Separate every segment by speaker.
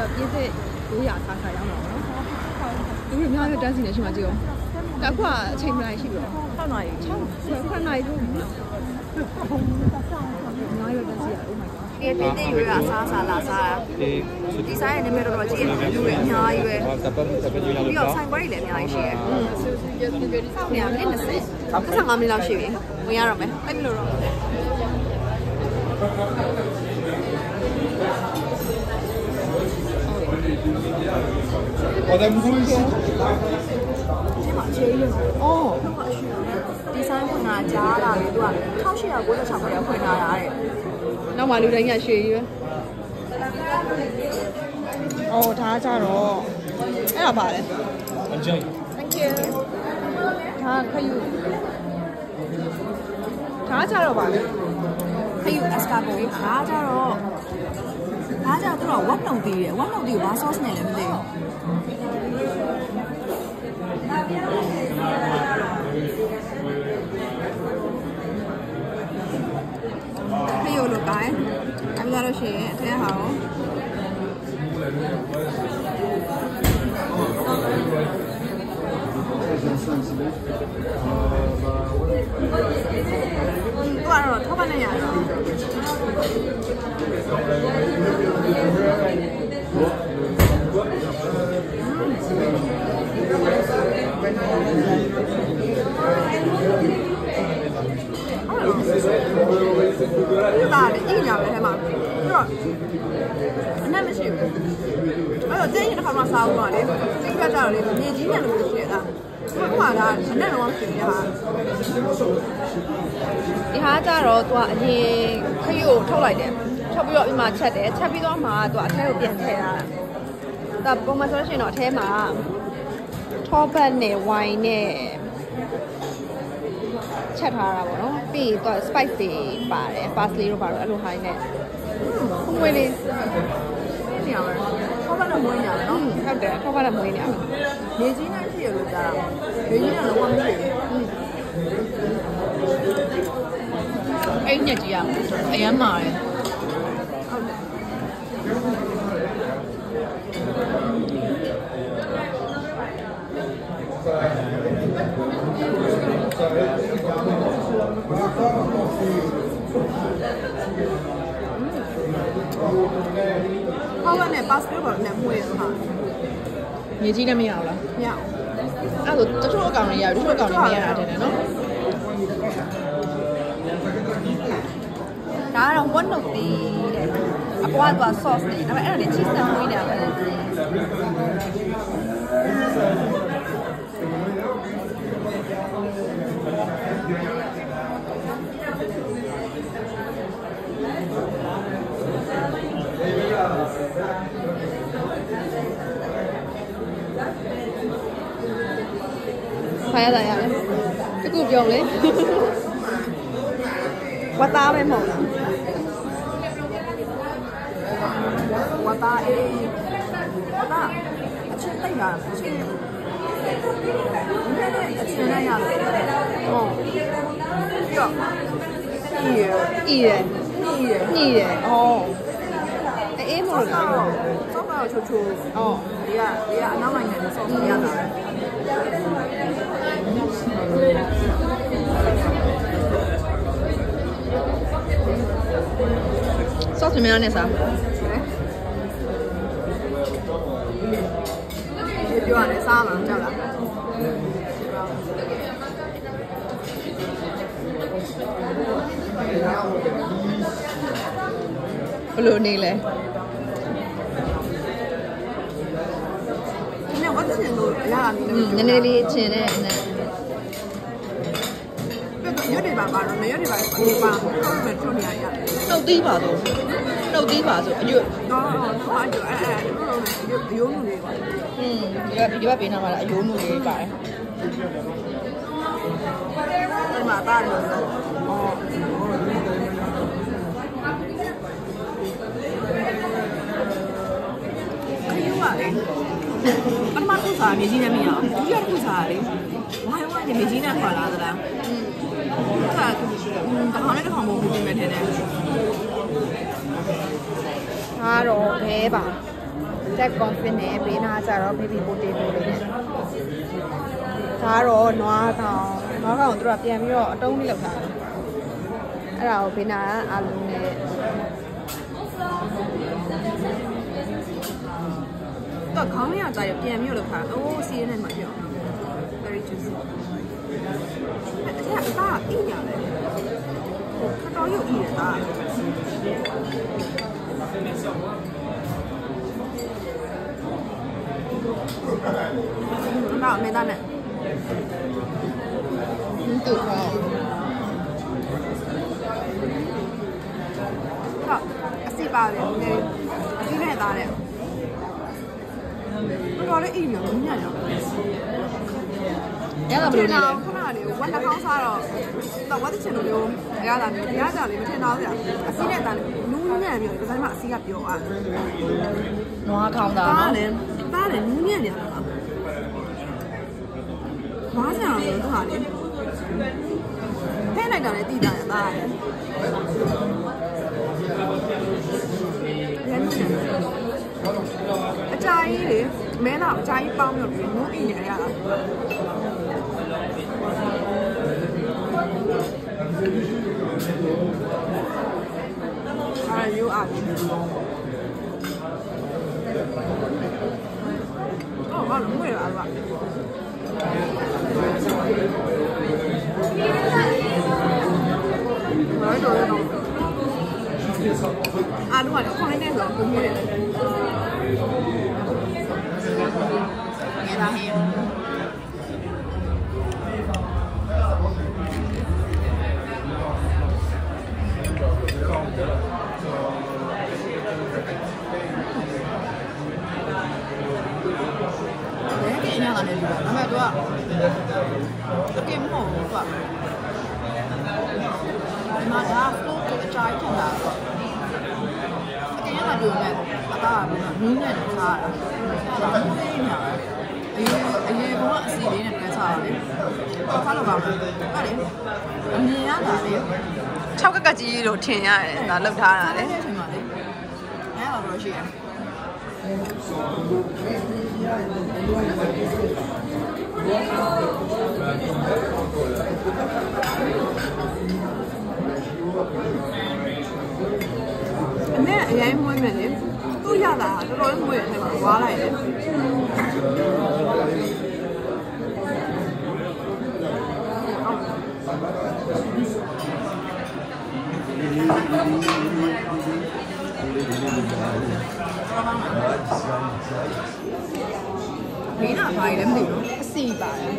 Speaker 1: ပြည့်စစ်900ဆာဆာရောက်တော့နော်သူတို့များများတန်းစီနေရှိမှကြည့်အောင်ဒါအခုကအချိန်မလိုက်ရှိပြီတော့6နာရီ6နာရီတို့9ရောက်တန်းစီရ Oh my god
Speaker 2: ဒီပြည့်တဲ့ရွေးကစားစားလာစားဒီဆိုင်ရဲ့နာမည်တော့ကြီးလူတွေအများကြီးပဲပြီးတော့ဆိုင်ခွဲတွေလည်းအများကြီးရှိတယ်ဆောက်နေရမိနစ်20 15မိနစ်လောက်ရှိပြီဝင်ရတော့မယ်အဲ့လိုတော့
Speaker 3: 我在木头里。
Speaker 2: 这嘛接应哦，第三困难加啦，你对吧？1896块要困难啦的。
Speaker 1: နောက်မှလူတိုင်းကရွှေရွေးအော်ဒါကြတော့အဲ့ဒါပါလေ
Speaker 3: Enjoy.
Speaker 1: Thank you ဒါခယူဒါကြတော့ပါလေ
Speaker 2: ခယူအစကာကိုဒါကြတော့သူကဝတ်လုံတီးတယ်ဝတ်လုံတီးကိုဘာ sauce နဲ့လဲမသိဘူးခယူလိုကိုင်းအဲ့ဒါလို့ရှိရင်အထက်ဟာကိုတော့ထောက်ပံ့နေရတော့ဒါလည်းအင်းရပဲထဲမှာပြီးတော့အနက်မရှိဘူးအဲ့တော့တင်းရင်တစ်ခါမှစားဦးတော့လေစိတ်ကကြတော့လေမြေကြီးနဲ့လို့ရှိရတာဟိုကအနက်တော့မရှိရဟာ
Speaker 1: ဒီဟာကြတော့သူကအရင်ခရီးကိုထုတ်လိုက်တယ်ထုတ်ပြီးတော့ဒီမှာချက်တယ်ချက်ပြီးတော့မှသူကအထဲကိုပြန်ထည့်တာဒါပုံမှန်ဆိုရှင်တော့အထဲမှာထောပတ်နဲ့ဝိုင်နဲ့ချက်ထားတာပေါ့နော်ပြီးတော့ spice တွေပါတယ် parsley တို့ပါတော့အဲ့လိုဟာနဲ့ငွေလေး
Speaker 2: နေရပါထောပတ်နဲ့မွေးနေရတယ်နော်
Speaker 1: ဟုတ်တယ်ထောပတ်နဲ့မွေးနေရတယ်
Speaker 2: မြေကြီးနဲ့ရှိရလို့ကြားတာမြေကြီးနဲ့လုံးဝမရှိဘူး
Speaker 1: အဲ့ညက်ကြီးအရမ်းမာတယ်
Speaker 2: ဟုတ်တယ်ထောပတ်နဲ့ passport ပေါ်နဲ့မွေးရတာ
Speaker 1: မြေကြီးနဲ့မရဘူးလား
Speaker 2: မရ
Speaker 1: အဲ့ဒါဆိုတချို့အကောင်တွေရတယ်တချို့အကောင်တွေမရတာတယ်နော်
Speaker 2: ဒါကတော့ one note တဲ့အပွားက sauce တွေဒါပေမဲ့အဲ့ဒါတွေ cheese နဲ့မွေးနေတာပဲ
Speaker 1: ဖိုင်ရတာရတယ်တကူပြောလေဝတ်သားပဲမဟုတ်လား
Speaker 2: ဝတ်သားအေးဝတ်သားအချင်းတိတ်လာအချင်းနည်းနည်းအချင်းနဲ့ရတယ်ဟုတ်ပြီးတော့
Speaker 1: ဤရအော်အေးမလို့လား
Speaker 2: ဆောက်တော့ချိုချို
Speaker 1: အော်
Speaker 2: ဒီကအနောက်နိုင်ငံနဲ့ဆောက်ရတာ
Speaker 1: sauce မင်းနဲ့စား
Speaker 2: ပြောရတယ်စားမှာကြောက်လား
Speaker 1: ဘယ်လိုနေလဲ
Speaker 2: ဒီနေ့ဝတ်ချင်လို့ရတာ
Speaker 1: နည်းနည်းလေးချင်တဲ့အနဲ့
Speaker 2: ရွတ်တွေပါတော့ရွတ်တွေပါတော့တော့မယ်ချုံနေရရတယ်
Speaker 1: နှုတ်သီးပါဆိုအရွတ်
Speaker 2: တော့အဲ့အယိုးမှုတွေပါ
Speaker 1: ဒီဘက်ပေးထားမှာလားအယိုးမှုလေးပါတယ်
Speaker 2: အဲ့မှာတားတယ်ခရီးပါလေပထမတစ်ခါမြေကြီးနဲ့မရအောင်ဒုတိယတစ်ခါလေဝိုင်းဝိုင်းမြေကြီးနဲ့ခေါ်လာသလားအဲ့ဒါတခေါက်နဲ့တခေါက်မဟုတ်ဘူးပြင်မဲ့ထင်တယ်
Speaker 1: ဒါတော့ဘဲပါ Jack Confit နဲ့ဘေးနာကျတော့ baby potato လေးနဲ့ဒါကတော့နွားကောင်သူတို့ကပြန်ပြီးတော့အတုံးလေးလောက်ထားတယ်အဲ့ဒါကိုဘေးနာကအာလူနဲ့
Speaker 2: တော့ခေါင်းရကြရပြန်ပြီးတော့လောက်ထားအိုးစီးရဲနဲ့မှပြော very juicy အဲ့ဒါအင်းရတယ်ခတော်ရုပ်ကြီးတာ那没大呢。
Speaker 1: တူတော့
Speaker 2: 好，အစီပါတယ်နည်းအစီနဲ့သားတယ်တော်လေးအိမ်မျိုးညံ့ရော
Speaker 1: ရတာဘယ်လိုလဲ
Speaker 2: ခုနကလေဝက်တစ်ခေါင်းစားတော့ဝက်တစ်ချင်လိုမျိုးရတာမျိုးရကြလေမထင်တော့ဘူးအစီနဲ့သားနူးညံ့မျိုးဒီတိုင်းမှာအစီကပြောอ่ะ
Speaker 1: နွားခေါင်းသား
Speaker 2: နော်သားတယ်နူးညံ့နေလားဘာစံလို့သူဟာလေဖဲလိုက်တာလည်းတည်တာရသားတယ်အကြာကြီးလေမဲတော့အကြာကြီးပေါင်းလို့နူးအိမ်နေရတာအာယူအာအော်ဘာလို့မွေးလာလဲအာလူကခေါင်းနဲ့တော့ကိုမျိုးတယ်ငယ်လာဟင်းညလာနေပြီဒါပေမဲ့သူကအကင်မဟုတ်ဘူးသူကဒီမှာဒါကိုအကြိုက်ထင်တာအကင်ရတာပြောမယ်အသားကနူးညံ့နေစားတာဒါမှမဟုတ်ညာအရင်ကအစီလေးနဲ့တွဲစားတာလေစားလို့ပါမယ်ဟုတ်လေအမြင်ရတာလေ
Speaker 1: 6ကက်ကကြီးလို့ထင်ရတယ်ဒါလောက်ထားတာလေ
Speaker 2: ထင်ပါလေအဲတော့ရှိရအမေအရင်မွေးမယ်လေသူ့ရတာတော်တော်လေးမွေးရတယ်မှာဝါလိုက်တယ်မင်းကဘာလဲမသိဘူး
Speaker 1: အစီပါတယ်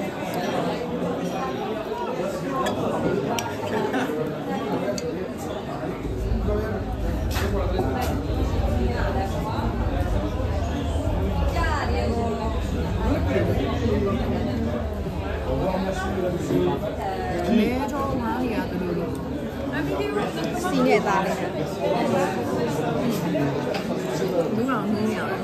Speaker 2: မဲတော့ငါးနေရတယ်လို့
Speaker 1: စီနဲ့သားလေး
Speaker 2: ဘူးတော့နင်းရတယ်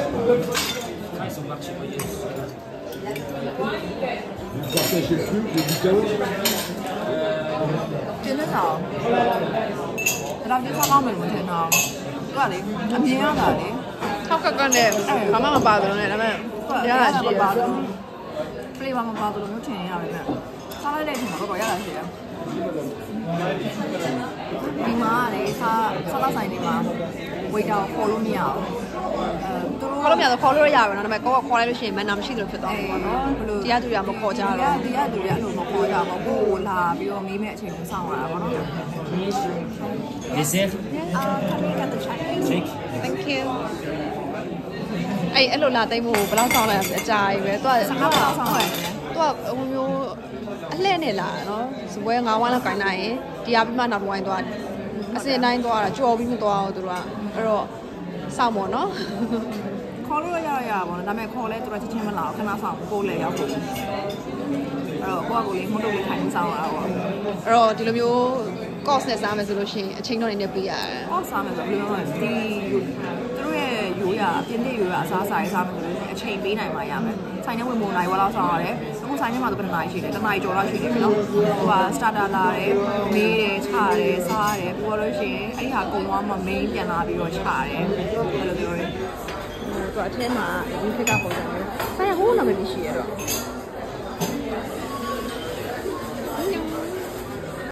Speaker 2: ကျင်းတော့ဒါပြစားကောင်းမယ်မထင်တော့သူကလေအမြင်ရတာလေ
Speaker 1: 6ကက်ကနဲ့ဘာမှမပါဘူးနဲ့ဒါပေမဲ့ရတာရှိရ
Speaker 2: ပါဘူး flavor မပါဘူးလို့ထင်ရတယ်ဗျစားလိုက်တဲ့ချိန်မှာတော့ရတာရှိတယ်ဒီမှာလေစားလာဆိုင်တွေမှာဝေတာကိုခေါ်လို့မရဘူး
Speaker 1: သူတို့ခေါ်လို့မရတော့ခေါ်လို့ရပါတော့ဒါပေမဲ့ကိုကခေါ်လိုက်လို့ရှိရင်မနာမရှိလို့ဖြစ်သွားမှာပေါ့နော်တရားသူတွေကမခေါ်ကြတော့
Speaker 2: တရားသူတွေအဲ့လိုမခေါ်ကြဘူးကိုကိုလာပြီးတော့မေးမဲ့အချိန်ကိုစောင့်ရတာပေါ့နော်
Speaker 3: Dessert?
Speaker 1: Thank you အဲ့လိုလာသိမ့်ဖို့ဘယ်လောက်ဆောင်လိုက်ရလဲအကြာကြီးပဲသူက
Speaker 2: 15လောက်ဆောင်ရတယ်
Speaker 1: သူကဟိုမျိုးအလှည့်နဲ့လာနော်စပွဲ9ဝိုင်းလောက်ကိုင်းနိုင်ရင်တရားပြီးမှနောက်တစ်ဝိုင်းသွားတယ်အစင်တိုင်းသွားတာကြော်ပြီးမသွားဘူးသူတို့ကအဲ့တော့စောင့်ပေါ့နော်
Speaker 2: ခေါ်လို့ရရပါဘောဒါပေမဲ့ခေါ်လဲသူတို့ချက်ချင်းမလာဘူးခဏဆောင်ကိုလည်းရောက်ဖို့အဲ့တော့ကိုကကိုလေးမတို့လေးထိုင်ဆောင်ရတာပေါ့
Speaker 1: အဲ့တော့ဒီလိုမျိုး course နဲ့စားမယ်ဆိုလို့ရှိရင်အချိန်တော့နေနေပေးရတယ်
Speaker 2: course စားမယ်ဆိုဘယ်လိုလဲဒီသူတို့ရဲ့ရိုးရာပြင်းပြရိုးရာအစားအစာတွေစားမယ်ဆိုလို့အချိန်ပေးနိုင်မှရမယ်ဆိုင်ထဲဝင်ပုံနိုင်ဝါလောက်ဆောင်ရတယ်အခုဆိုင်ထဲမှာတော့ဘယ်နှနိုင်ရှိလဲတစ်နိုင်ကျော်လောက်ရှိတယ်နော်ဟိုက starter လာတယ်မေးတယ်ချတယ်စားတယ်ပို့လို့ရှိရင်အဲ့ဒီဟာကုံသွားမှ main ပြန်လာပြီးတော့ချတယ်အဲ့လိုပြောရဲ
Speaker 1: သူအထဲမှာဒီခက်ကပုံစံမျိုးဆိုင်ဟိုးနာမည်ရှိရတော့